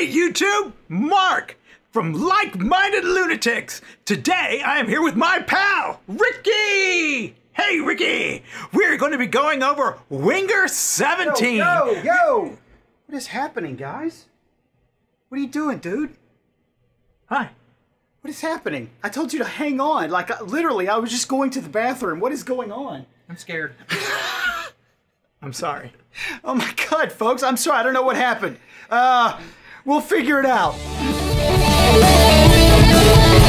Hey YouTube, Mark from Like-Minded Lunatics. Today I am here with my pal, Ricky. Hey Ricky, we're going to be going over Winger 17. Yo! What is happening, guys? What are you doing, dude? Hi. What is happening? I told you to hang on. Like, literally, I was just going to the bathroom. What is going on? I'm scared. I'm sorry. Oh my God, folks, I'm sorry. I don't know what happened. We'll figure it out.